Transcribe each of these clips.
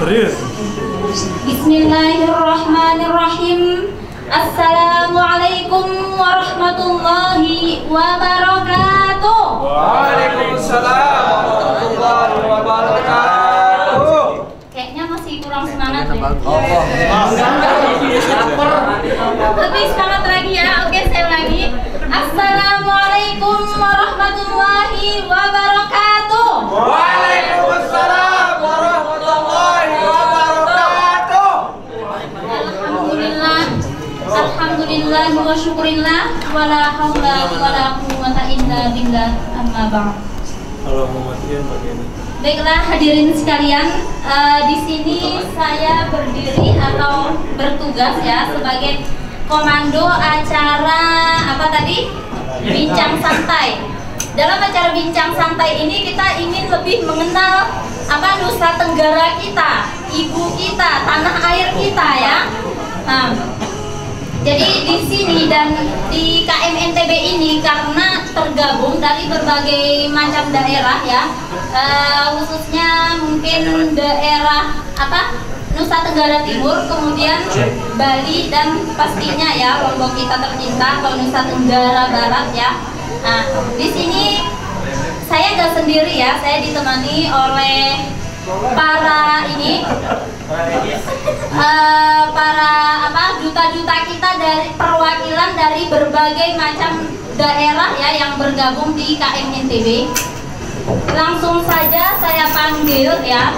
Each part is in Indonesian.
Serius? Bismillahirrahmanirrahim. Assalamualaikum warahmatullahi wabarakatuh. Waalaikumsalam warahmatullahi wabarakatuh. Kayaknya masih kurang semangat deh. Lebih semangat lagi ya. Oke, saya ulangi. Assalamualaikum warahmatullahi wabarakatuh. Waalaikumsalam warahmatullahi wabarakatuh. Alhamdulillah wa syukurillah wala haula wala quwwata illa billah amma ba'd. Baiklah hadirin sekalian, di sini saya berdiri atau bertugas ya sebagai komando acara apa tadi? Bincang santai. Dalam acara bincang santai ini kita ingin lebih mengenal apa Nusa Tenggara kita, ibu kita, tanah air kita ya. Nah, jadi di sini dan di KMNTB ini karena tergabung dari berbagai macam daerah ya, khususnya mungkin daerah apa Nusa Tenggara Timur, kemudian Bali dan pastinya ya Lombok kita tercinta atau Nusa Tenggara Barat ya. Nah di sini saya nggak sendiri ya, saya ditemani oleh para ini. Para apa duta-duta kita dari perwakilan dari berbagai macam daerah ya yang bergabung di KMNTB. Langsung saja saya panggil ya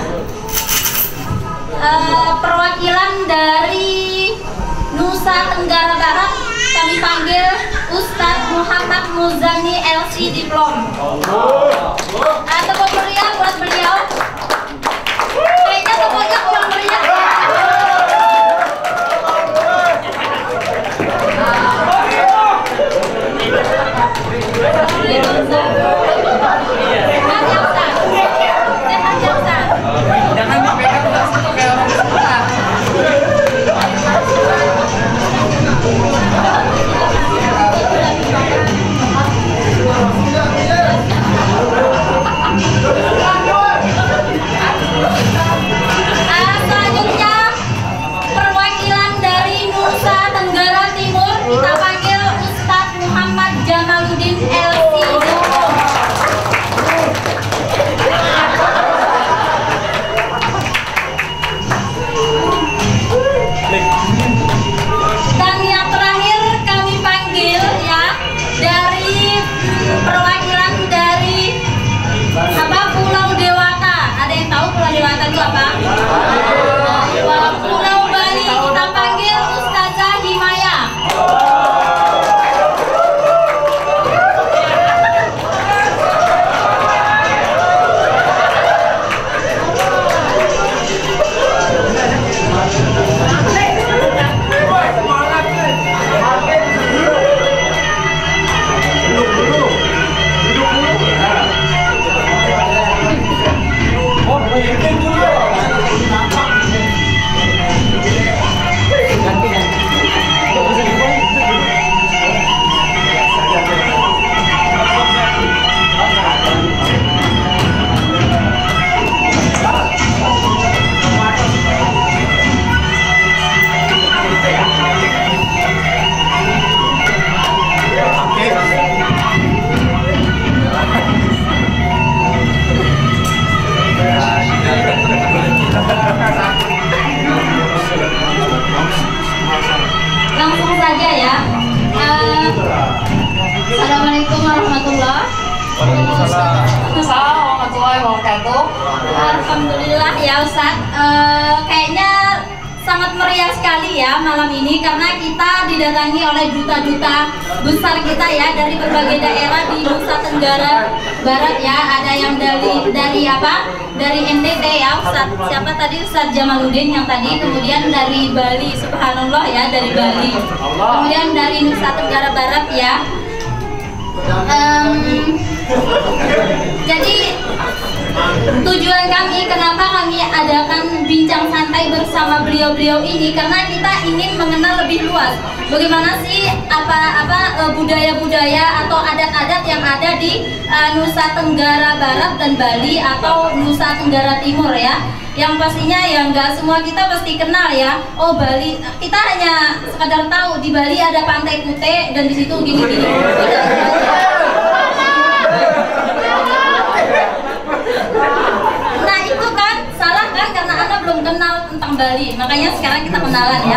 perwakilan dari Nusa Tenggara Barat, kami panggil Ustadz Muhammad Muzani LC Diplom. Tepuk meriah buat beliau. Kayaknya tepuknya kurang meriah. Selanjutnya perwakilan dari Nusa Tenggara Timur kita panggil Ustadz Muhammad Jamaluddin LC. Dan yang terakhir kami panggil ya dari perwakilan dari apa Pulau Dewata. Ada yang tahu Pulau Dewata itu apa? Pulau Bali kita panggil Ustazah Himaya. Langsung saja ya. Assalamualaikum warahmatullahi wabarakatuh. Alhamdulillah ya Ustaz. Kayaknya sangat meriah sekali ya malam ini karena kita didatangi oleh duta-duta besar kita ya dari berbagai daerah di Nusa Tenggara Barat ya. Ada yang dari apa? Dari NTB ya Ustaz. Siapa tadi? Ustaz Jamaluddin yang tadi. Kemudian dari Bali, subhanallah ya, dari Bali. Kemudian dari Nusa Tenggara Barat ya. Jadi tujuan kami kenapa kami adakan bincang santai bersama beliau-beliau ini, karena kita ingin mengenal lebih luas bagaimana sih budaya-budaya atau adat-adat yang ada di Nusa Tenggara Barat dan Bali atau Nusa Tenggara Timur ya. Yang pastinya ya nggak semua kita pasti kenal ya. Oh Bali, kita hanya sekadar tahu di Bali ada Pantai Kute dan di situ gini-gini. Nah itu kan salah kan, karena Anda belum kenal tentang Bali. Makanya sekarang kita kenalan ya.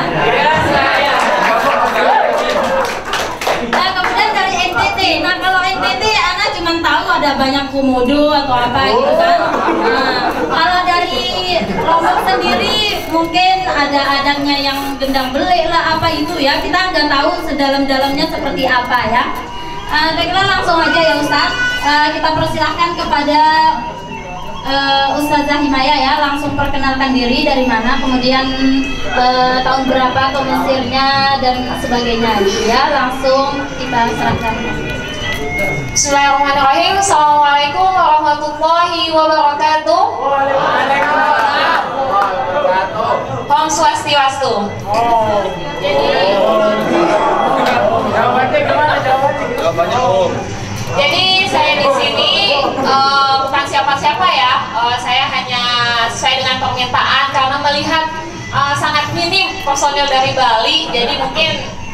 Nah kemudian dari NTT. Nah kalau NTT Anda cuma tahu ada banyak komodo atau apa gitu kan. Nah kalau dari Lombok sendiri mungkin ada adatnya yang gendang belik lah apa itu ya. Kita nggak tahu sedalam-dalamnya seperti apa ya. Saya kira langsung aja ya Ustaz. Kita persilahkan kepada Ustazah Himaya ya, langsung perkenalkan diri dari mana, kemudian tahun berapa ke Mesirnya dan sebagainya gitu ya. Langsung kita serahkan. Bismillahirrahmanirrahim. Assalamualaikum warahmatullahi wabarakatuh. Waalaikumsalam warahmatullahi wabarakatuh. Om Swastiastu. Jadi Jawabannya gimana? Jawabannya Om. Jadi saya di sini bukan siapa-siapa ya. Saya hanya sesuai dengan permintaan karena melihat sangat minim personil dari Bali. Jadi mungkin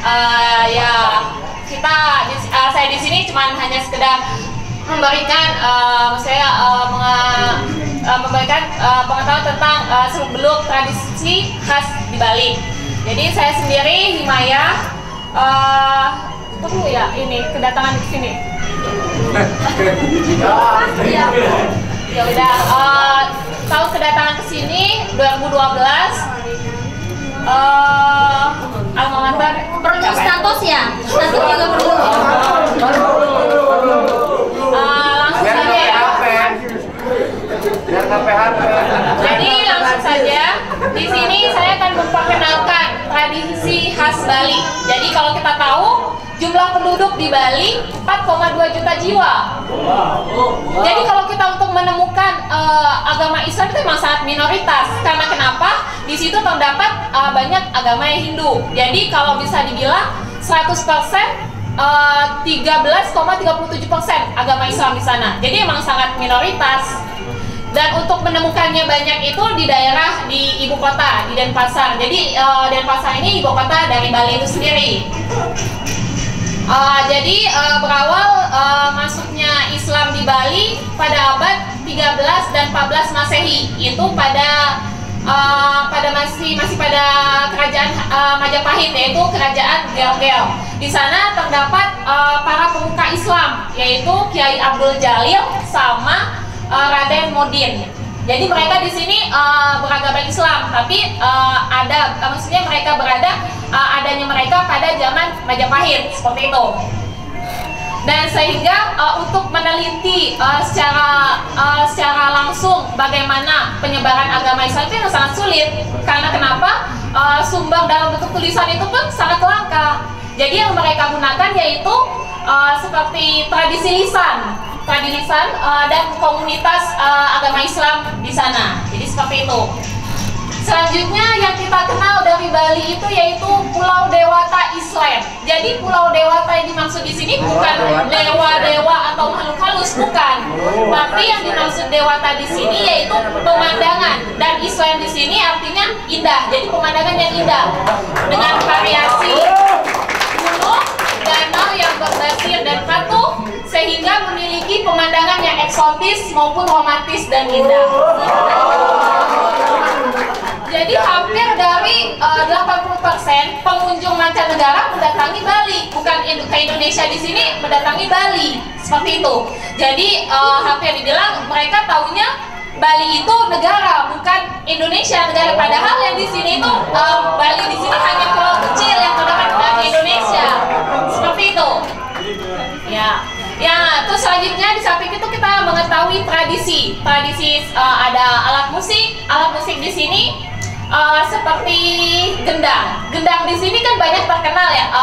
saya di sini cuma hanya sekedar memberikan memberikan pengetahuan tentang seluk-beluk tradisi khas di Bali. Jadi saya sendiri Himaya tunggu ya ini kedatangan di sini. Ya udah tahun kedatangan ke sini 2012. Alma mater Perlu status ya? Status juga perlu. Langsung saja ya. Biar nggak PHP. Jadi langsung saja di sini saya akan memperkenalkan tradisi khas Bali. Jadi kalau kita tahu jumlah penduduk di Bali 4,2 juta jiwa. Jadi kalau kita untuk menemukan agama Islam itu memang sangat minoritas. Karena kenapa? Di situ terdapat banyak agama yang Hindu. Jadi kalau bisa dibilang 100% 13,37% agama Islam di sana. Jadi memang sangat minoritas. Dan untuk menemukannya banyak itu di daerah di ibu kota, di Denpasar. Jadi Denpasar ini ibu kota dari Bali itu sendiri. Jadi berawal masuknya Islam di Bali pada abad 13 dan 14 Masehi. Itu pada masih pada kerajaan Majapahit, yaitu kerajaan Gel-Gel. Di sana terdapat para pemuka Islam, yaitu Kiai Abdul Jalil sama Raden Modin. Jadi mereka di sini beragama Islam, tapi maksudnya mereka adanya mereka pada zaman Majapahit seperti itu. Dan sehingga untuk meneliti secara langsung bagaimana penyebaran agama Islam itu sangat sulit. Karena kenapa? Sumber dalam bentuk tulisan itu pun sangat langka. Jadi yang mereka gunakan yaitu seperti tradisi lisan dan komunitas agama Islam di sana. Jadi seperti itu. Selanjutnya yang kita kenal dari Bali itu yaitu Pulau Dewata Island. Jadi Pulau Dewata yang dimaksud di sini bukan dewa-dewa atau makhluk halus, bukan. Tapi yang dimaksud dewata di sini yaitu pemandangan, dan Island di sini artinya indah. Jadi pemandangan yang indah dengan variasi gunung, danau yang berbasir dan patuh, sehingga memiliki pemandangan yang eksotis maupun romantis dan indah. Jadi hampir dari 80% pengunjung mancanegara mendatangi Bali, bukan ke Indonesia di sini, mendatangi Bali seperti itu. Jadi hampir dibilang mereka taunya Bali itu negara, bukan Indonesia negara. Padahal yang di sini itu Bali di sini hanya pulau kecil yang terdekat dengan Indonesia, seperti itu. Ya, terus selanjutnya di samping itu kita mengetahui tradisi ada alat musik di sini. Seperti gendang. Gendang di sini kan banyak terkenal ya.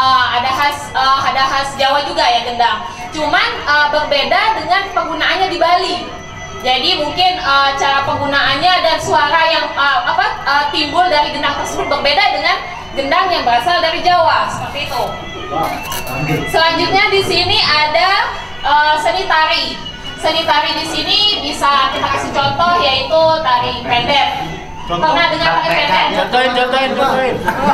Ada khas Jawa juga ya gendang. Cuman berbeda dengan penggunaannya di Bali. Jadi mungkin cara penggunaannya dan suara yang timbul dari gendang tersebut berbeda dengan gendang yang berasal dari Jawa, seperti itu. Selanjutnya di sini ada seni tari. Seni tari di sini bisa kita kasih contoh, yaitu tari pendet. Pernah dengar tari pendet? Contohin.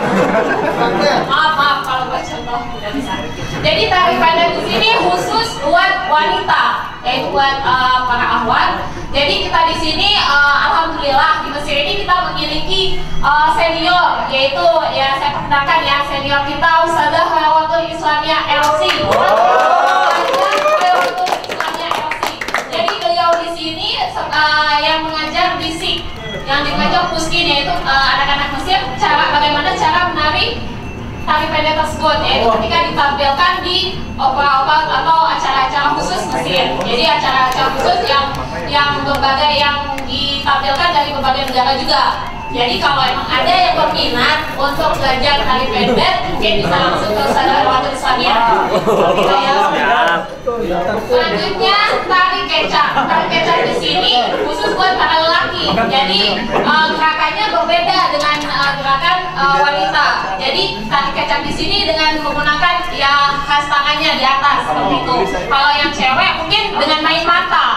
Maaf kalau buat contoh tidak bisa. Jadi tari pendet di sini khusus buat wanita, yaitu buat para ahwat. Jadi kita di sini alhamdulillah di Mesir ini kita memiliki senior, yaitu ya saya perkenalkan ya, senior kita Ustazah Khairotul Islamiyah LC. Jadi beliau di sini yang mengajar bisik, yang mengajar puskin, yaitu anak-anak Mesir bagaimana cara menari tari pendek tersebut, yaitu ketika ditampilkan di opera-opera atau acara-acara khusus Mesir. Jadi acara-acara khusus yang berbagai yang ditampilkan dari berbagai negara juga. Jadi kalau emang ada yang berminat untuk belajar tari pendek, mungkin bisa langsung ke Ustazah Khairotul Islamiyah. Selanjutnya tari kecak. Tari kecak di sini khusus buat para lelaki. Jadi gerakannya berbeda dengan gerakan wanita. Jadi tari kecak di sini dengan menggunakan ya khas tangannya di atas seperti itu. Kalau yang cewek mungkin dengan main mata.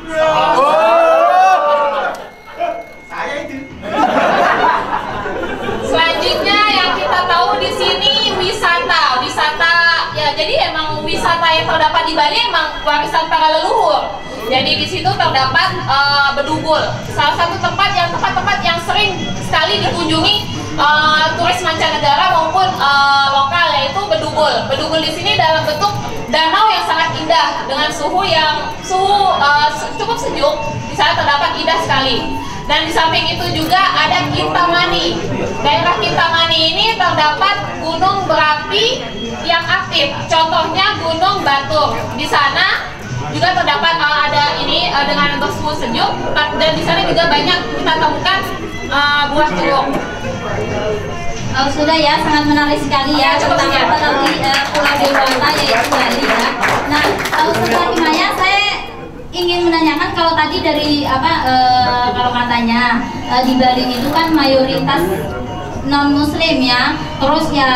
Selanjutnya yang kita tahu di sini wisata ya, jadi emang wisata yang terdapat di Bali emang warisan para leluhur. Jadi di situ terdapat Bedugul, salah satu tempat yang sering sekali dikunjungi turis mancanegara maupun lokal, yaitu Bedugul. Bedugul di sini dalam bentuk danau yang sangat indah dengan suhu cukup sejuk. Di sana terdapat indah sekali. Dan di samping itu juga ada Kintamani. Daerah Kintamani ini terdapat gunung berapi yang aktif. Contohnya Gunung Batur. Di sana juga terdapat dengan bersuhu sejuk, dan di sana juga banyak kita temukan buah jeruk. Sudah ya, sangat menarik sekali ya tentang apa tadi Pulau Dewata yaitu Bali ya. Nah, Ustazah Himayah, saya ingin menanyakan kalau tadi dari kalau katanya di Bali itu kan mayoritas non muslim ya, terus ya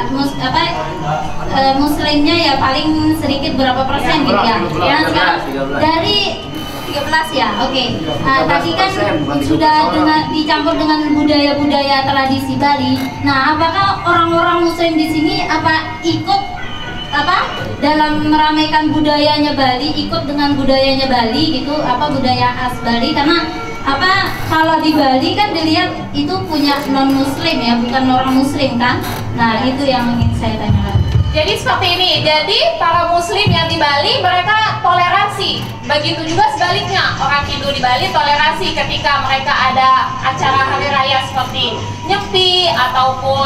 muslimnya ya paling sedikit berapa persen gitu ya. Nah sekarang dari 13 ya, oke. Tadi kan sudah dicampur dengan budaya-budaya tradisi Bali. Nah, apakah orang-orang muslim di sini ikut dalam meramaikan budayanya Bali, ikut dengan budayanya Bali gitu, budaya khas Bali? Karena kalau di Bali kan dilihat itu punya non muslim ya, bukan orang muslim kan. Nah, itu yang ingin saya tanyakan. Jadi seperti ini, jadi para muslim yang di Bali mereka toleransi. Begitu juga sebaliknya, orang Hindu di Bali toleransi ketika mereka ada acara hari raya seperti Nyepi ataupun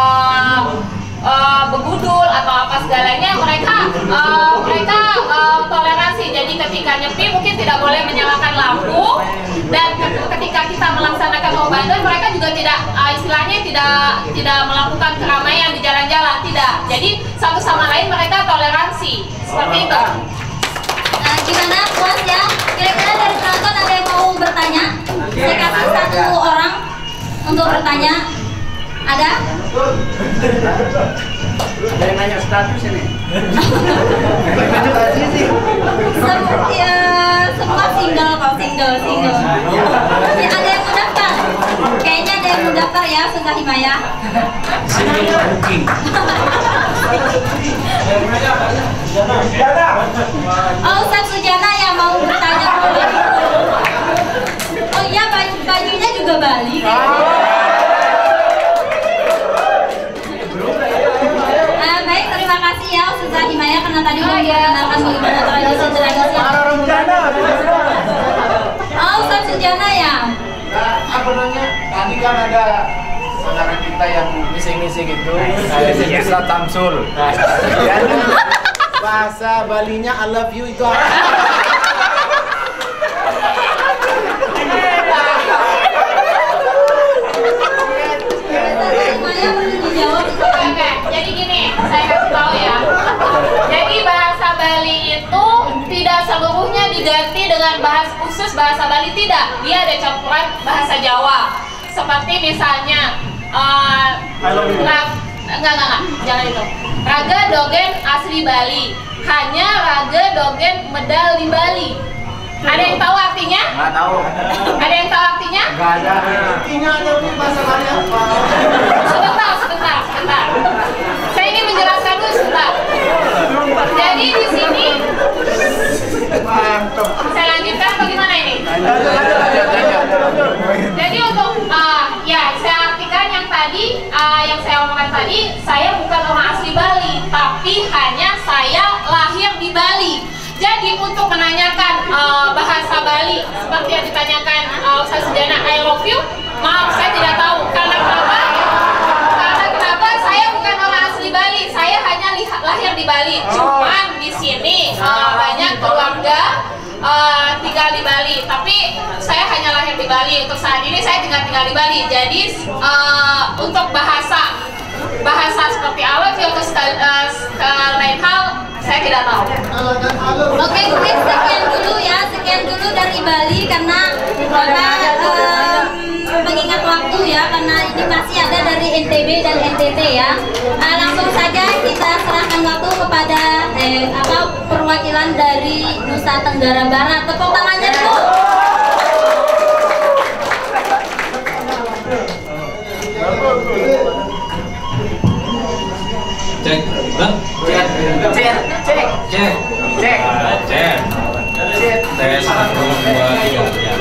begudul atau apa segalanya, mereka toleransi. Jadi ketika Nyepi mungkin tidak boleh menyalakan lampu, dan ketika kita melaksanakan Ramadan mereka juga tidak melakukan keramaian di jalan-jalan, tidak. Jadi satu sama lain mereka toleransi seperti itu. Gimana puas ya? Kira-kira dari penonton ada yang mau bertanya? Saya kasih satu orang untuk bertanya. Ada? Ada yang nanya status ini? Semua single kok, single. Ya, ada yang mendaftar? Kayaknya ada yang mendaftar ya, Ustazah Himayah. Booking. Oh, Ustaz Sujana yang mau bertanya. Oh iya, bajunya juga Bali kayaknya. Baik, terima kasih ya Ustazah Himayah karena tadi udah memperkenalkan bagaimana tradisi-tradisi. Oh, Ustaz Sujana ya. Tadi kan ada saudara kita yang misi-misi gitu, Ustaz Tamsul. Jadi bahasa Balinya I love you itu apa? Oke, jadi gini, saya kasih tahu ya. Jadi bahasa Bali itu tidak seluruhnya diganti dengan khusus Raga. Dia ada campuran bahasa Jawa. Seperti misalnya enggak, jangan itu. Raga Dogen asli Bali. Hanya Raga Dogen medal di Bali. Ada yang tahu artinya? Nggak tahu. Ada yang tahu artinya? Nggak ada. Artinya ada bahasa Bali apa? Sebentar. Saya ingin menjelaskan dulu sebentar. Jadi di sini saya lanjutkan bagaimana ini? Jadi untuk ya saya artikan yang tadi yang saya omongkan tadi, saya bukan orang asli Bali, tapi hanya saya lahir di Bali. Jadi untuk menanyakan bahasa Bali seperti yang ditanyakan Ustaz Sujana, I love you, maaf saya tidak tahu. Karena kenapa? Saya bukan orang asli Bali, saya hanya lahir di Bali. Cuman di sini banyak keluarga tinggal di Bali, tapi saya hanya lahir di Bali. Untuk saat ini saya tinggal di Bali. Jadi untuk bahasa seperti I love you atau lain hal saya tidak tahu. Oke, mungkin sekian dulu dari Bali karena mengingat waktu ya, karena ini masih ada dari NTB dan NTT ya. Langsung saja kita serahkan waktu kepada perwakilan dari Nusa Tenggara Barat. Tepuk tangannya dulu. Cek. Tes 1, 2, 3 ya.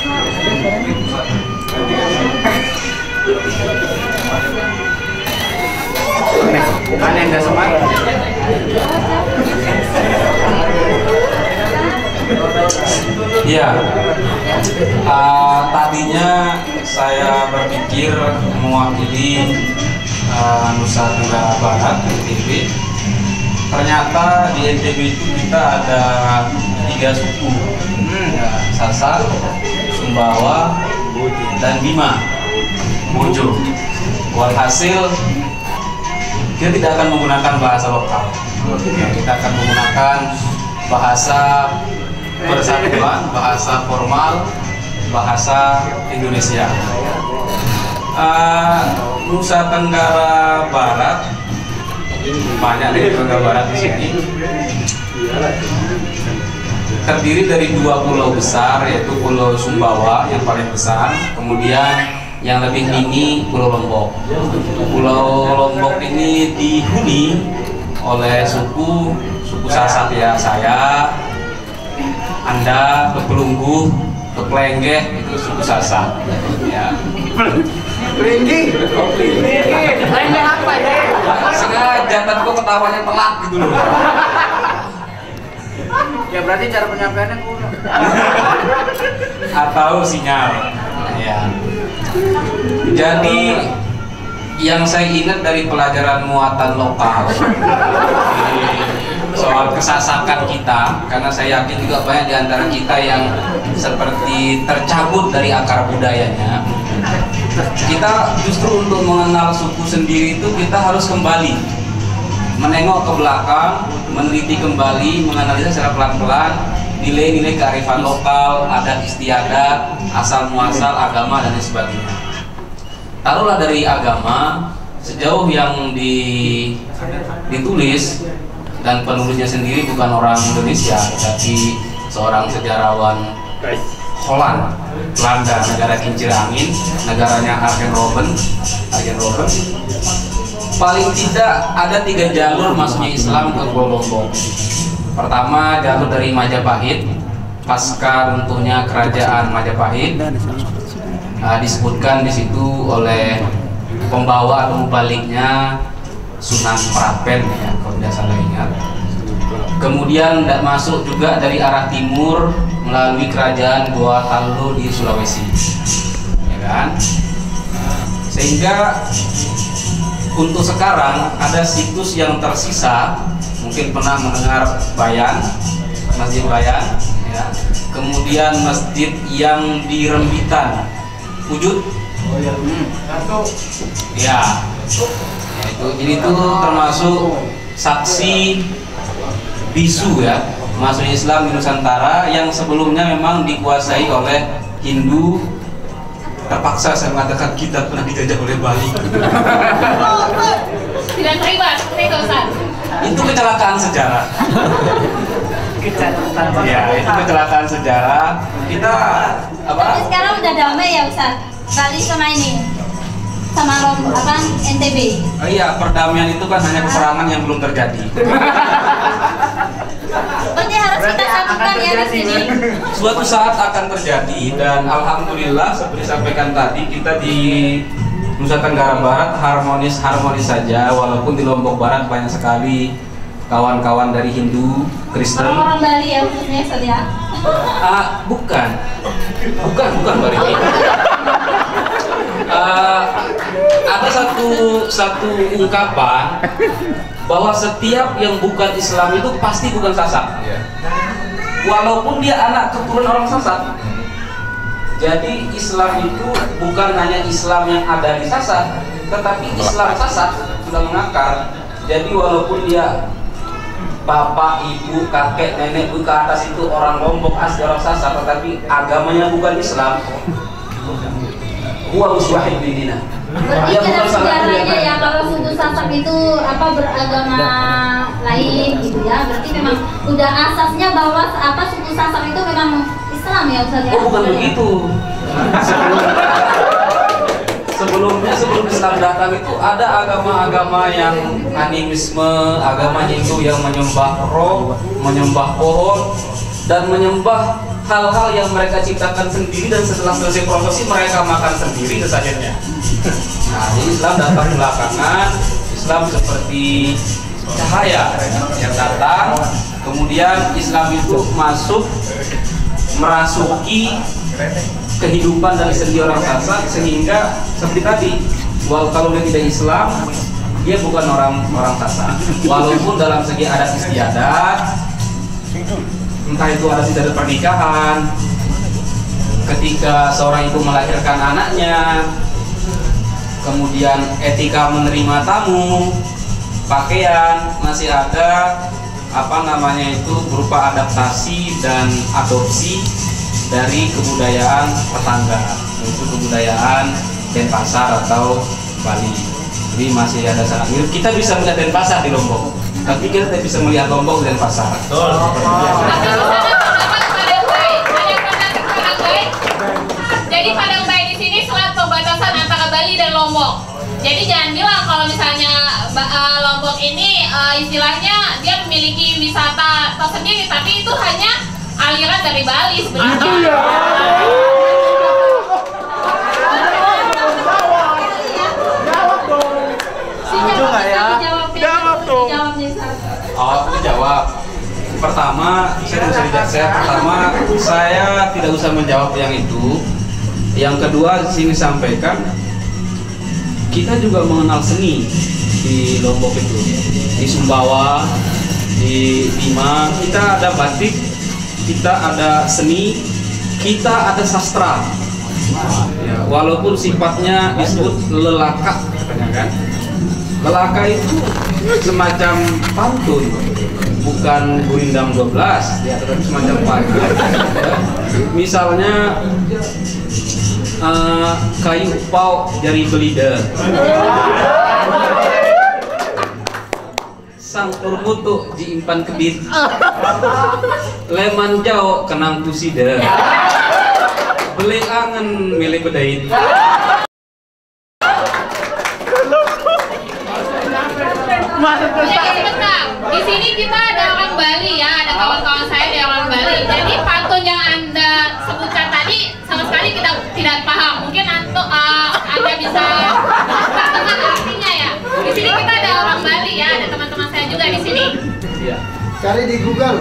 Bukan yang nggak semangat. Iya. Tadinya saya berpikir mewakili Nusa Tenggara Barat NTB. Ternyata di NTB itu kita ada 3 suku, ya, Sasak, Sumbawa, dan Bima, Bojo. Walhasil kita tidak akan menggunakan bahasa lokal, kita akan menggunakan bahasa persatuan, bahasa formal, bahasa Indonesia. Nusa Tenggara Barat, banyak dari Tenggara Barat di sini, terdiri dari 2 pulau besar, yaitu Pulau Sumbawa yang paling besar, kemudian yang lebih mini Pulau Lombok. Pulau Lombok ini dihuni oleh suku Sasak ya, saya, Anda, Kepelungguh, Keplenggeh itu suku Sasak. Ya. Pelinggi apa ya? Sengaja, tapi kok ketawanya telat gitu loh. Ya berarti cara penyampaiannya kurang. Atau sinyal. Ya. Jadi yang saya ingat dari pelajaran muatan lokal soal kesasakan kita, karena saya yakin juga banyak di antara kita yang seperti tercabut dari akar budayanya. Kita justru untuk mengenal suku sendiri itu kita harus kembali menengok ke belakang, meneliti kembali, menganalisa secara pelan-pelan nilai-nilai kearifan lokal, adat istiadat, asal muasal agama dan lain sebagainya. Taruhlah dari agama, sejauh yang ditulis dan penulisnya sendiri bukan orang Indonesia, tapi seorang sejarawan Holland, Belanda, negara kincir angin, negaranya Arjen Robben. Paling tidak ada 3 jalur masuknya Islam ke Pulau Lombok. Pertama, jalur dari Majapahit, pasca runtuhnya kerajaan Majapahit. Disebutkan di situ oleh pembawa atau mubaliknya Sunan Prapen ya, kalau tidak salah ingat. Kemudian masuk juga dari arah timur melalui kerajaan Goa Tallo di Sulawesi, ya kan? Sehingga untuk sekarang ada situs yang tersisa, mungkin pernah mendengar Bayan, Masjid Bayan, ya. Kemudian masjid yang di Rembitan, Wujud, ya, itu. Jadi itu termasuk saksi bisu ya masuk Islam di Nusantara yang sebelumnya memang dikuasai oleh Hindu, terpaksa saya mengatakan kita pernah dijajah oleh Bali. Tidak terima, seperti itu Ustaz. Itu kecelakaan sejarah. Ya, itu kecelakaan sejarah. Kita apa? Tapi sekarang udah damai ya Ustaz. Bali sama ini, sama NTB. Oh iya, perdamaian itu kan hanya peperangan yang belum terjadi. Berarti harus kita satukan ya di sini. Suatu saat akan terjadi dan alhamdulillah seperti disampaikan tadi kita di Nusa Tenggara Barat harmonis saja, walaupun di Lombok Barat banyak sekali kawan-kawan dari Hindu, Kristen. Orang Bali ya khususnya Ustaz ya. Bukan Bali. Ada satu ungkapan bahwa setiap yang bukan Islam itu pasti bukan Sasak. Walaupun dia anak keturunan orang Sasak. Jadi Islam itu bukan hanya Islam yang ada di Sasak, tetapi Islam Sasak sudah mengakar. Jadi walaupun dia bapak, ibu, kakek, nenek, ke atas itu orang Lombok asli orang Sasak, tetapi agamanya bukan Islam. Huwa uswahid bidina. Berarti dalam sejarahnya ya kalau suku Sasak itu beragama lain gitu ya. Berarti memang udah asasnya bahwa suku Sasak itu memang Islam ya Ustaz ya. Oh bukan begitu. Sebelum Islam datang itu ada agama-agama yang animisme, agama Hindu yang menyembah roh, menyembah pohon, dan menyembah hal-hal yang mereka ciptakan sendiri, dan setelah selesai prosesi mereka makan sendiri kesajiannya. Nah, jadi Islam datang belakangan. Islam seperti cahaya yang datang, kemudian Islam itu masuk merasuki kehidupan dari sendi orang Sasak, sehingga seperti tadi, kalau dia tidak Islam, dia bukan orang Sasak. Walaupun dalam segi adat istiadat, entah itu adat istiadat pernikahan, ketika seorang ibu melahirkan anaknya, kemudian etika menerima tamu, pakaian, masih ada berupa adaptasi dan adopsi dari kebudayaan tetangga, yaitu kebudayaan Denpasar atau Bali. Jadi masih ada sangat mirip. Kita bisa melihat Denpasar di Lombok, tapi kita tidak bisa melihat Lombok di Denpasar. Betul. Jadi Padang Bayi di sini selat perbatasan antara Bali dan Lombok. Jadi jangan bilang kalau misalnya Lombok ini istilahnya dia memiliki wisata tersendiri, tapi itu hanya aliran dari Bali sebenarnya. Jawab. Pertama, saya tidak usah menjawab yang itu. Yang kedua, sini sampaikan kita juga mengenal seni di Lombok itu, di Sumbawa, di Bima, kita ada batik, kita ada seni, kita ada sastra. Ya, walaupun sifatnya disebut lelaka, katanya kan. Lelaka itu semacam pantun, bukan gurindam 12, ya, tetapi semacam pantun. Ya. Misalnya kayu upau jari belida, sang turmutu diimpan kedit, leman jauh kenang pusida, beli angen milik bedait. Jadi sebentar, di sini kita ada orang Bali ya, ada kawan-kawan saya dari orang Bali. Jadi pantun yang Anda sebutkan tadi sama sekali kita tidak paham. Mungkin Anda bisa terdengar artinya ya. Di sini kita ada orang Bali ya, ada teman-teman saya juga di sini. Iya. Cari di Google.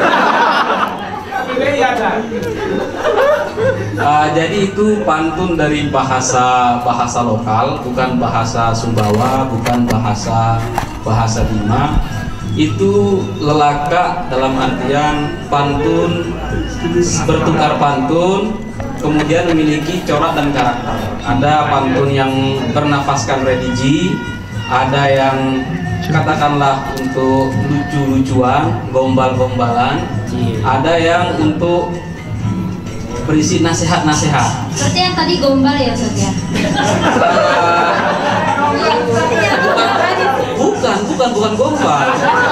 Jadi itu pantun dari bahasa lokal, bukan bahasa Sumbawa, bukan bahasa Bima. Itu lelaka dalam artian pantun, bertukar pantun, kemudian memiliki corak dan karakter. Ada pantun yang bernafaskan religi, ada yang katakanlah untuk lucu-lucuan, gombal-gombalan, ada yang untuk berisi nasihat-nasihat. Seperti yang tadi gombal ya Ustaz ya? Bukan gombal.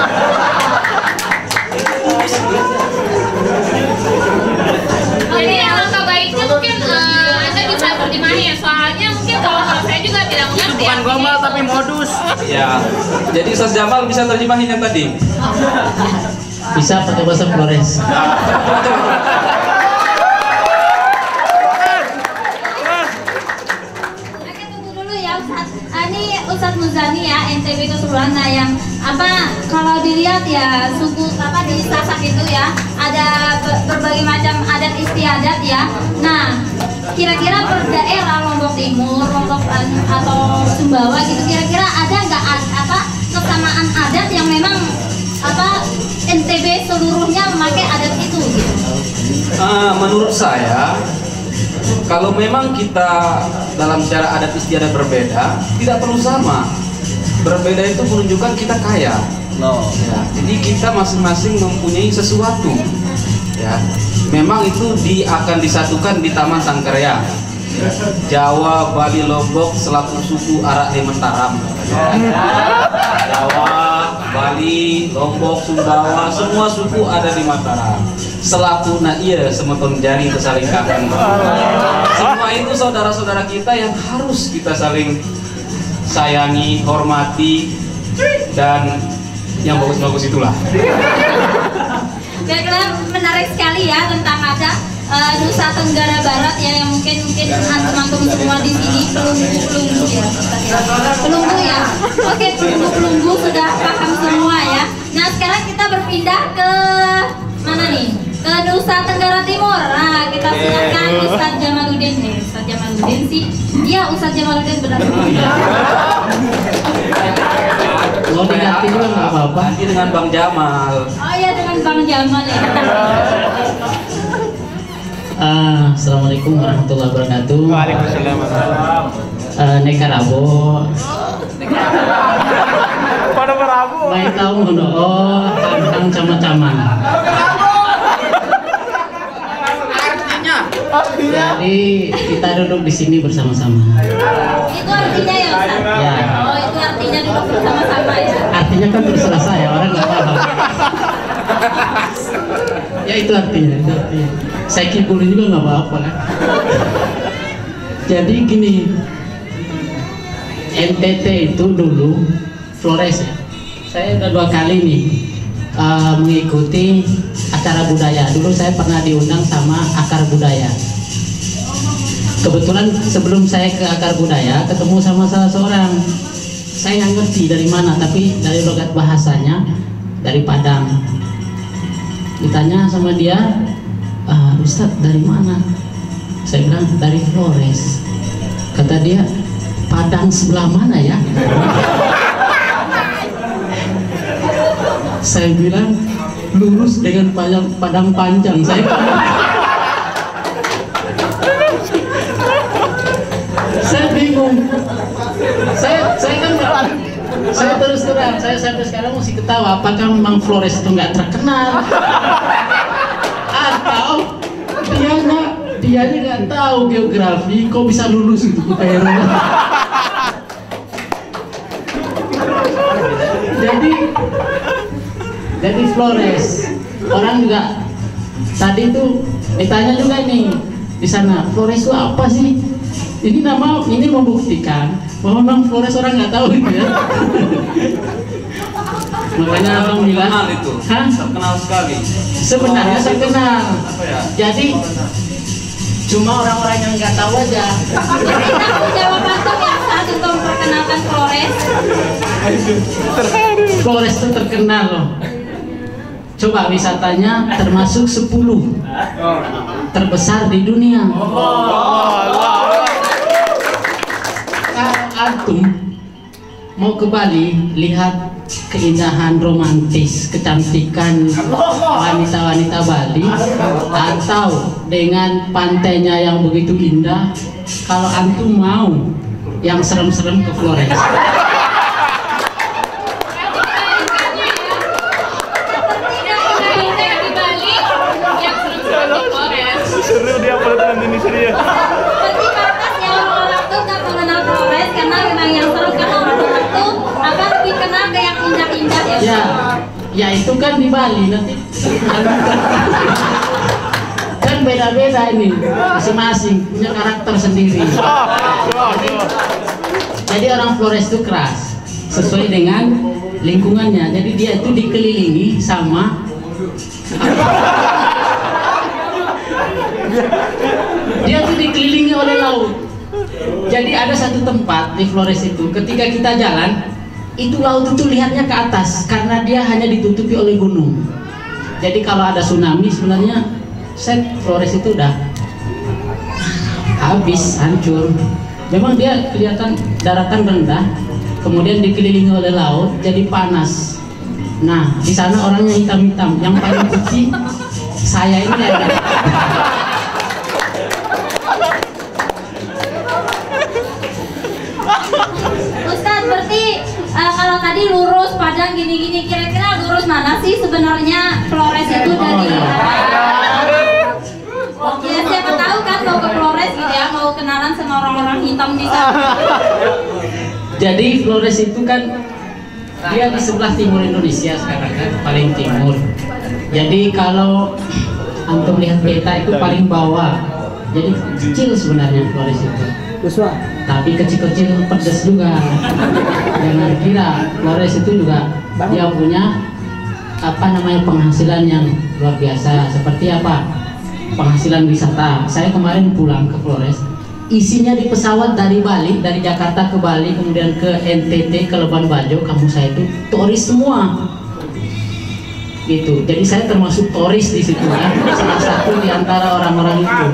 Jadi alangkah baiknya mungkin Anda bisa terjemahin ya, soalnya mungkin kalau saya juga tidak mengerti. Bukan gombal tapi modus. Ya. Jadi Ustaz Jamal bisa terjemahin yang tadi. Bisa pakai bahasa Flores. Oke, tunggu dulu ya Ustaz. Ini Ustaz Muzani ya, NTB keseluruhan. Nah yang apa kalau dilihat ya suku apa di Sasak itu ya ada berbagai macam adat istiadat ya. Nah kira-kira per daerah Lombok Timur, Lombok atau Sumbawa gitu kira-kira ada nggak apa kesamaan adat yang memang apa NTB seluruhnya memakai adat itu gitu? Menurut saya, kalau memang kita dalam secara adat istiadat berbeda, tidak perlu sama. Berbeda itu menunjukkan kita kaya. Ya, jadi kita masing-masing mempunyai sesuatu. Ya, memang itu akan disatukan di Taman Sangkaraya. Jawa, Bali, Lombok selaku suku Arak Mataram. Jawa, Bali, Lombok, Sumbawa, semua suku ada di Mataram. Selaku iya semeton jari tersaling kangen. Semua itu saudara-saudara kita yang harus kita saling sayangi, hormati, dan yang bagus-bagus itulah. Kira-kira menarik sekali ya tentang ada Nusa Tenggara Barat ya yang mungkin antum-antum semua di sini pelunggu ya, pelunggu ya. Oke, pelunggu sudah paham semua ya. Nah sekarang kita berpindah ke mana nih? Ke Nusa Tenggara Timur. Nah kita silakan Ustaz Jamaluddin nih. Ustaz Jamaluddin sih, iya Ustaz Jamaluddin benar. Mau diganti juga nggak apa-apa. Ganti dengan Bang Jamal. Oh iya dengan Bang Jamal ya. Assalamualaikum warahmatullahi wabarakatuh. Waalaikumsalam. Nekarabo. Pada berabu. Main tahu mendoa tentang caman-caman. Artinya. Jadi kita duduk di sini bersama-sama. Itu artinya ya Ustaz? Ya. Oh itu artinya duduk bersama-sama ya? Artinya kan terserah saya, orang nggak paham. Ya itu artinya. Saya kibulin juga nggak apa-apa kan. Jadi gini, NTT itu dulu Flores ya. Saya udah 2 kali nih mengikuti acara budaya. Dulu saya pernah diundang sama Akar Budaya. Kebetulan sebelum saya ke Akar Budaya ketemu sama salah seorang. Saya nggak ngerti dari mana, tapi dari logat bahasanya dari Padang. Ditanya sama dia, Ustadz dari mana? Saya bilang dari Flores. Kata dia, Padang sebelah mana ya? Saya bilang lurus dengan Padang panjang. Saya bingung. Saya terus terang, saya sampai sekarang masih ketawa. Apakah memang Flores itu nggak terkenal? Atau dianya nggak tahu geografi, kok bisa lulus gitu ke Peru? Jadi Flores, orang juga tadi tuh ditanya juga nih di sana, Flores itu apa sih? Ini membuktikan bahwa memang Flores orang nggak tahu gitu ya. Makanya abang bilang itu, hah? terkenal sekali. Sebenarnya saya kenal. Apa ya? Jadi cuma orang-orang yang nggak tahu aja. Jadi aku jawab antum yang saat untuk memperkenalkan Flores. Flores itu terkenal loh. Coba wisatanya termasuk 10 terbesar di dunia. Kalau antum mau ke Bali, lihat keindahan romantis, kecantikan wanita-wanita Bali, atau dengan pantainya yang begitu indah, kalau antum mau yang serem-serem ke Flores. Di Bali yang seru-seru di Flores. Seru dia Ya itu kan di Bali nanti kan beda-beda ini, masing-masing punya karakter sendiri. Jadi orang Flores itu keras sesuai dengan lingkungannya. Jadi dia itu dikelilingi sama dia tuh dikelilingi oleh laut. Jadi ada satu tempat di Flores itu, ketika kita jalan, itu laut itu lihatnya ke atas karena dia hanya ditutupi oleh gunung. Jadi kalau ada tsunami sebenarnya Flores itu udah habis, hancur. Memang dia kelihatan daratan rendah, kemudian dikelilingi oleh laut, jadi panas. Nah, di sana orangnya hitam-hitam, yang paling putih saya ini ya. Ustadz, berarti kalau tadi lurus, padang, gini-gini, kira-kira lurus mana sih sebenarnya Flores itu dari ya siapa tahu kan mau ke Flores gitu ya, mau kenalan sama orang-orang hitam di sana. Jadi Flores itu kan dia di sebelah timur Indonesia sekarang kan, paling timur. Jadi kalau antum lihat peta itu paling bawah. Jadi kecil sebenarnya Flores itu. Tapi kecil-kecil pedas juga. Jangan kira Flores itu juga dia punya penghasilan yang luar biasa. Seperti apa? Penghasilan wisata. Saya kemarin pulang ke Flores, isinya di pesawat dari Bali, dari Jakarta ke Bali, kemudian ke NTT, ke Labuan Bajo, kampung saya itu turis semua. Gitu. Jadi saya termasuk turis di situ ya. Salah satu di antara orang-orang itu.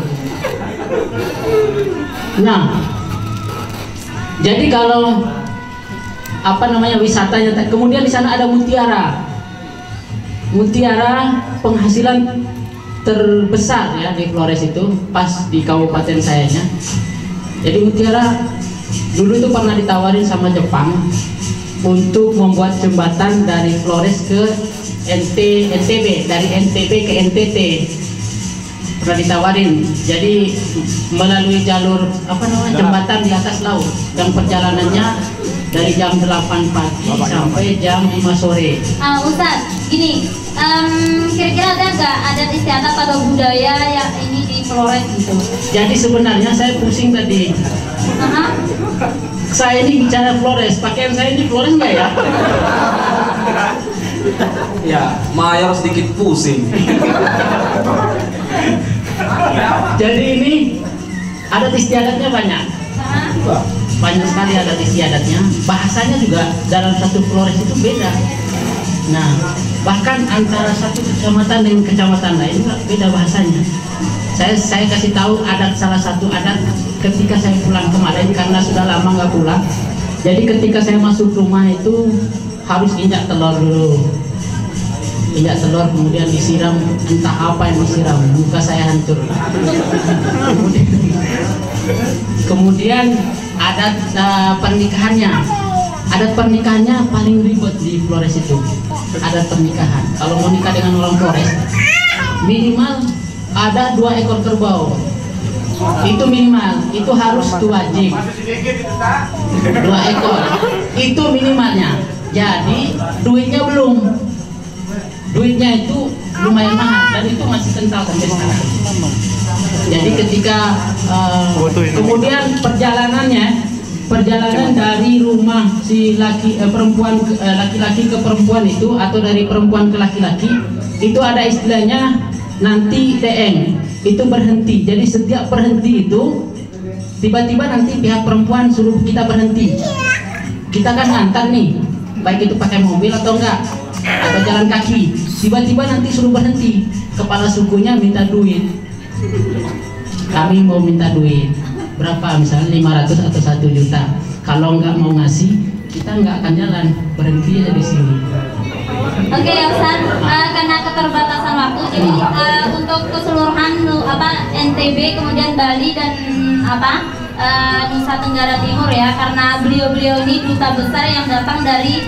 Nah, jadi kalau wisatanya, kemudian di sana ada mutiara. Mutiara penghasilan terbesar ya di Flores itu, pas di kabupaten sayanya. Jadi mutiara dulu itu pernah ditawarin sama Jepang untuk membuat jembatan dari Flores ke NTB, dari NTB ke NTT. Pernah ditawarin, jadi melalui jalur jembatan di atas laut yang perjalanannya dari jam 8 pagi sampai jam 5 sore. Ustadz, gini, kira-kira ada nggak adat istiadat atau budaya yang ini di Flores gitu? Jadi sebenarnya saya pusing tadi. Saya ini bicara Flores, pakaian saya ini Flores nggak ya? Ya, mayor sedikit pusing. Jadi ini adat istiadatnya banyak. Banyak sekali adat istiadatnya. Bahasanya juga dalam satu Flores itu beda. Nah, bahkan antara satu kecamatan dengan kecamatan lain juga beda bahasanya. Saya kasih tahu salah satu adat ketika saya pulang kemarin, karena sudah lama nggak pulang. Jadi ketika saya masuk rumah itu harus injak telur dulu. Injak telur kemudian disiram, entah apa yang disiram, muka saya hancur. Kemudian adat pernikahannya. Adat pernikahannya paling ribet di Flores itu. Adat pernikahan. Kalau mau nikah dengan orang Flores, minimal ada 2 ekor kerbau. Itu minimal, itu harus wajib. 2 ekor. Itu minimalnya. Jadi duitnya belum. Duitnya itu lumayan mahal dan itu masih kental sampai sekarang. Jadi ketika kemudian perjalanan dari rumah si laki-laki ke perempuan itu, atau dari perempuan ke laki-laki itu ada istilahnya nanti deeng, itu berhenti. Jadi setiap berhenti itu tiba-tiba nanti pihak perempuan suruh kita berhenti. Kita kan ngantar nih, baik itu pakai mobil atau enggak, atau jalan kaki, tiba-tiba nanti suruh berhenti. Kepala sukunya minta duit, kami mau minta duit berapa, misalnya 500 atau 1 juta. Kalau nggak mau ngasih, kita nggak akan jalan, berhenti aja di sini. Oke, Ustaz, karena keterbatasan waktu, jadi untuk keseluruhan NTB, kemudian Bali dan Nusa Tenggara Timur ya, karena beliau-beliau ini duta besar yang datang dari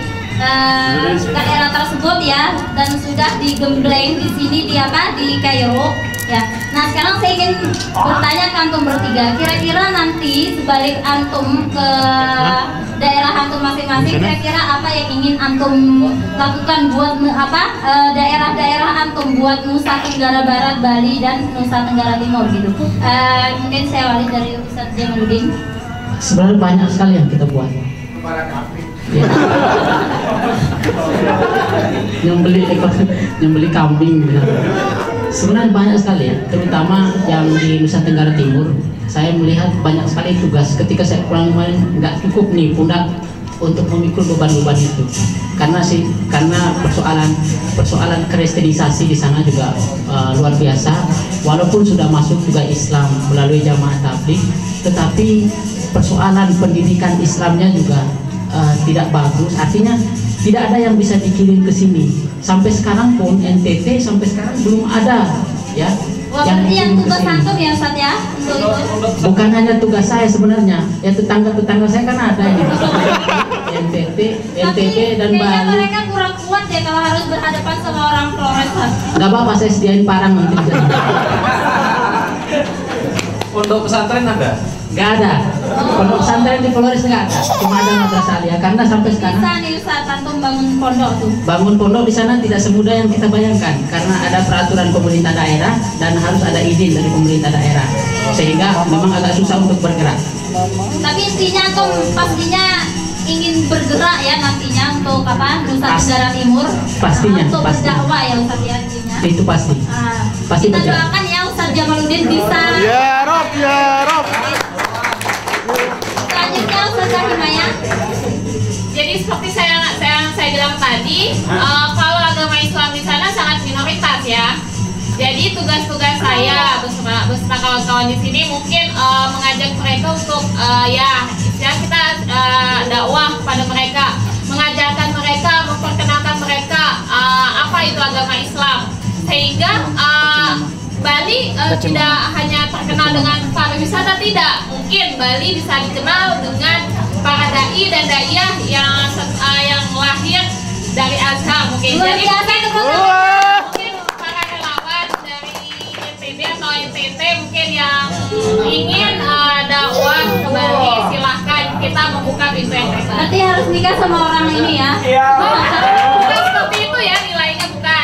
daerah tersebut ya, dan sudah digembleng di sini di Kairo Ya, nah sekarang saya ingin bertanya ke antum bertiga, kira-kira nanti sebalik antum ke daerah antum masing-masing, kira-kira apa yang ingin antum lakukan buat daerah-daerah antum buat Nusa Tenggara Barat, Bali dan Nusa Tenggara Timur gitu. Mungkin saya awali dari Ustaz Jamaluddin. Sebenarnya banyak sekali yang kita buat. Ya. Nyembeli kambing. Sebenarnya banyak sekali ya, terutama yang di Nusa Tenggara Timur. Saya melihat banyak sekali tugas. Ketika saya pulang kemarin, nggak cukup nih pundak untuk memikul beban-beban itu. Karena persoalan kristenisasi di sana juga luar biasa. Walaupun sudah masuk juga Islam melalui jamaah tabligh, tetapi persoalan pendidikan Islamnya juga tidak bagus. Artinya tidak ada yang bisa dikirim ke sini. Sampai sekarang pun NTT sampai sekarang belum ada ya. Wah, berarti yang tugas antum ya Ustaz ya untuk itu? Bukan hanya tugas saya sebenarnya, ya tetangga-tetangga saya kan ada ya. NTT dan kayaknya Bali. mereka kurang kuat ya kalau harus berhadapan sama orang Flores. Gak apa-apa, saya sediain parang nanti. Pondok pesantren ada? Gak ada. Pondok pesantren di Flores nggak ada. Cuma ada madrasah aliyah. Karena sampai sekarang Bisa nih Ustaz antum bangun pondok tuh. bangun pondok di sana tidak semudah yang kita bayangkan. Karena ada peraturan pemerintah daerah dan harus ada izin dari pemerintah daerah. Sehingga memang agak susah untuk bergerak. Tapi intinya antum pastinya ingin bergerak ya nantinya untuk Nusa Tenggara Timur. Pastinya, Untuk pasti. berdakwah ya Ustaz ya intinya. Itu pasti. Pasti Kita bergerak. doakan ya Ustaz Jamaluddin bisa. Ya Rob, ya Rob. Selanjutnya Ustazah Himaya. Jadi seperti saya bilang tadi, kalau agama Islam di sana sangat minoritas ya. Jadi tugas-tugas saya bersama kawan-kawan di sini mungkin mengajak mereka untuk kita dakwah kepada mereka, mengajarkan mereka, memperkenalkan mereka apa itu agama Islam, sehingga Bali tidak hanya terkenal dengan pariwisata, tidak. Mungkin Bali bisa dikenal dengan para dai dan daiyah yang lahir dari Azhar mungkin. Luar Jadi biasa, mungkin para relawan dari NTB atau NTT mungkin yang ingin dakwah ke Bali, silahkan kita membuka pintu yang terbuka. Berarti harus nikah sama orang ini ya. Bukan seperti itu ya nilainya, bukan.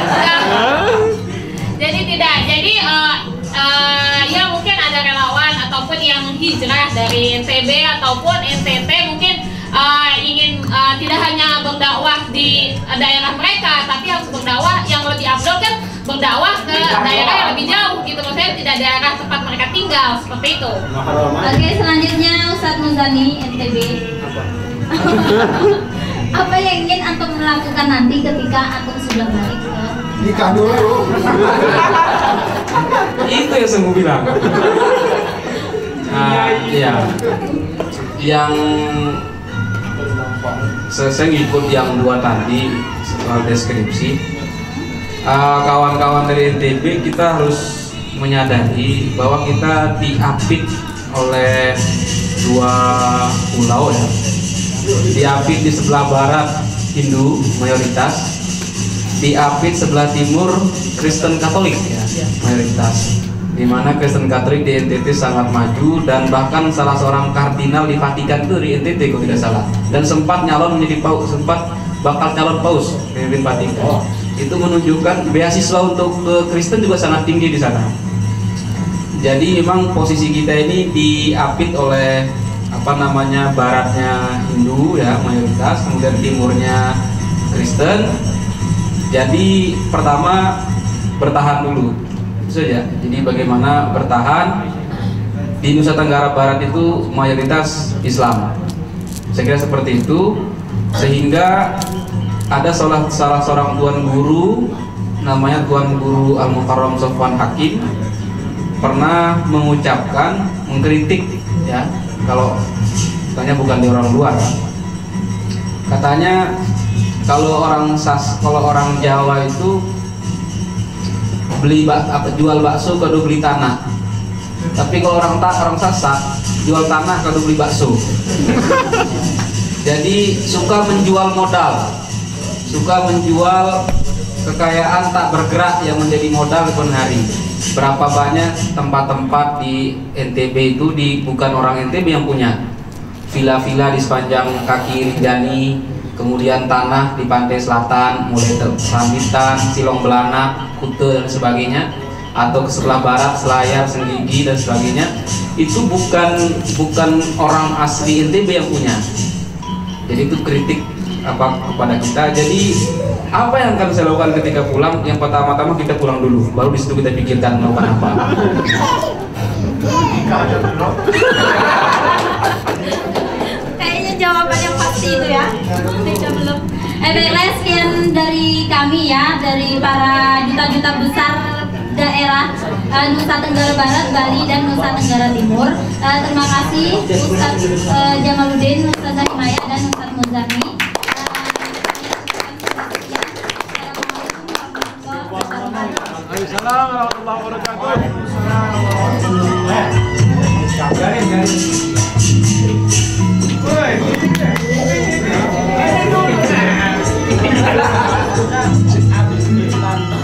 Jadi tidak. Jadi ya mungkin ada relawan ataupun yang hijrah dari NTB ataupun NTT mungkin ingin tidak hanya berdakwah di daerah mereka, tapi harus berdakwah yang lebih afdol kan, berdakwah ke daerah yang lebih jauh gitu, maksudnya tidak daerah tempat mereka tinggal seperti itu. Oke, selanjutnya Ustadz Muzani NTB. Apa yang ingin antum melakukan nanti ketika antum sudah balik ke Nikah dulu. Itu yang saya mau bilang. Iya. Yang saya ngikut yang dua tadi soal deskripsi. Kawan-kawan dari NTB kita harus menyadari bahwa kita diapit oleh dua pulau ya. Diapit di sebelah barat Hindu mayoritas, diapit sebelah timur Kristen Katolik ya mayoritas. Di mana Kristen Katolik di NTT sangat maju dan bahkan salah seorang kardinal di Vatikan itu di NTT kalau tidak salah, dan sempat nyalon menjadi paus, sempat bakal calon paus pemimpin Vatikan. Itu menunjukkan beasiswa untuk Kristen juga sangat tinggi di sana. Jadi memang posisi kita ini diapit oleh baratnya Hindu ya mayoritas, kemudian timurnya Kristen. Jadi pertama bertahan dulu itu saja. Jadi bagaimana bertahan di Nusa Tenggara Barat itu mayoritas Islam, saya kira seperti itu. Sehingga ada salah seorang tuan guru namanya Tuan Guru Al Mukarram Sofwan Hakim pernah mengucapkan, mengkritik ya, kalau katanya bukan di orang luar, katanya kalau orang Jawa itu jual bakso kado beli tanah, tapi kalau orang Sasak jual tanah kado beli bakso. Jadi suka menjual modal, suka menjual kekayaan tak bergerak yang menjadi modal kemudian hari. berapa banyak tempat-tempat di NTB itu bukan orang NTB yang punya. Villa-villa di sepanjang kaki Rinjani, kemudian tanah di pantai selatan, mulai Rambitan, Silong Belanak, Kute dan sebagainya, atau ke sebelah barat Selayar, Senggigi dan sebagainya. Itu bukan orang asli NTB yang punya. Jadi itu kritik kepada kita. Jadi apa yang akan saya lakukan ketika pulang? Yang pertama-tama kita pulang dulu, baru di situ kita pikirkan melakukan apa. Kayaknya jawaban yang pasti itu ya. Belum. Baiklah, sekian dari kami ya, dari para duta-duta besar daerah Nusa Tenggara Barat, Bali dan Nusa Tenggara Timur. Terima kasih Ustaz Jamaluddin, Ustaz Himaya dan Ustaz Muzami. Assalamualaikum warahmatullahi wabarakatuh.